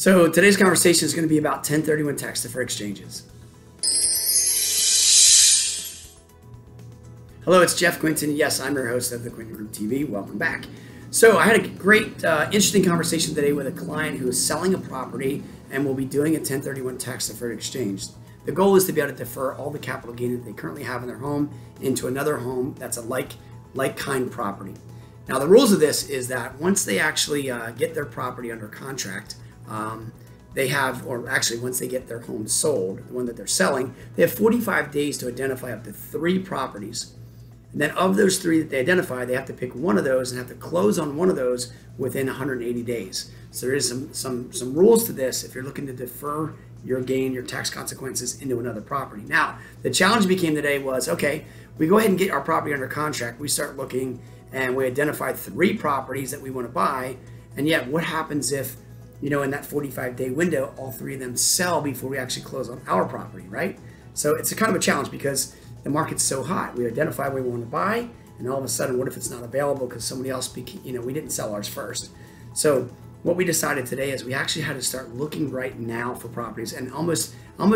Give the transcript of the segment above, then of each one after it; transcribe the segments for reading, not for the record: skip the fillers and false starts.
So today's conversation is going to be about 1031 tax-deferred exchanges. Hello, it's Jeff Quintin. Yes, I'm your host of the Quintin Group TV. Welcome back. So I had a great, interesting conversation today with a client who is selling a property and will be doing a 1031 tax-deferred exchange. The goal is to be able to defer all the capital gain that they currently have in their home into another home that's a like-kind property. Now, the rules of this is that once they actually get their property under contract, they have, or actually once they get their home sold, the one that they're selling, they have 45 days to identify up to 3 properties. And then of those 3 that they identify, they have to pick one of those and have to close on one of those within 180 days. So there is some rules to this if you're looking to defer your gain, your tax consequences into another property. Now, the challenge became today was, okay, we go ahead and get our property under contract. We start looking and we identify 3 properties that we want to buy. And yet what happens if, in that 45-day window, all 3 of them sell before we actually close on our property, right? So it's a kind of a challenge because the market's so hot. We identify what we want to buy, and all of a sudden, what if it's not available because somebody else, we didn't sell ours first. So what we decided today is we actually had to start looking right now for properties and almost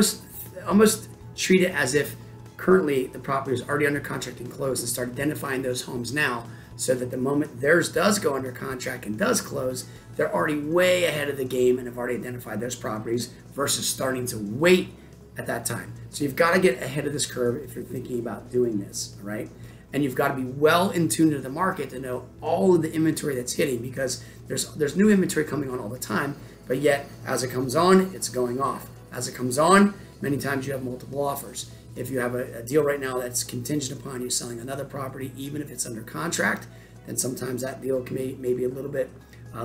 treat it as if currently the property is already under contract and closed, and start identifying those homes now, so that the moment theirs does go under contract and does close, they're already way ahead of the game and have already identified those properties versus starting to wait at that time. So you've got to get ahead of this curve if you're thinking about doing this, all right? And you've got to be well in tune to the market to know all of the inventory that's hitting, because there's new inventory coming on all the time, but yet as it comes on, it's going off. As it comes on, many times you have multiple offers. If you have a deal right now that's contingent upon you selling another property, even if it's under contract, then sometimes that deal may be a little bit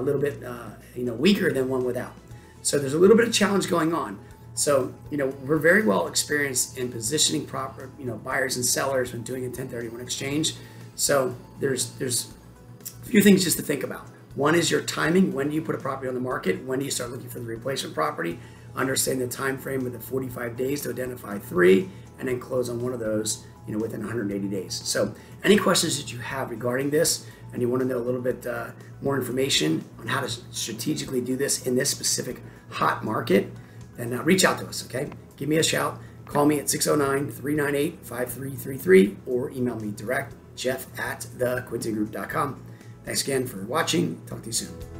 weaker than one without. So there's a little bit of challenge going on. So we're very well experienced in positioning proper buyers and sellers when doing a 1031 exchange. So there's a few things just to think about. One is your timing. When do you put a property on the market? When do you start looking for the replacement property? Understand the time frame with the 45 days to identify 3, and then close on one of those within 180 days. So any questions that you have regarding this, and you want to know a little bit more information on how to strategically do this in this specific hot market, then reach out to us, okay? Give me a shout. Call me at 609-398-5333 or email me direct, jeff@thequintingroup.com. Thanks again for watching. Talk to you soon.